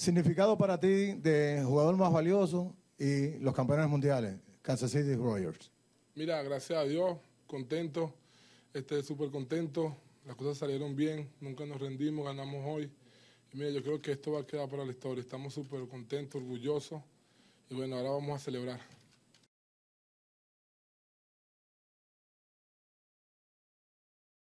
Significado para ti de jugador más valioso y los campeones mundiales, Kansas City Royals. Mira, gracias a Dios, contento, súper contento. Las cosas salieron bien, nunca nos rendimos, ganamos hoy. Y mira, yo creo que esto va a quedar para la historia. Estamos súper contentos, orgullosos. Y bueno, ahora vamos a celebrar.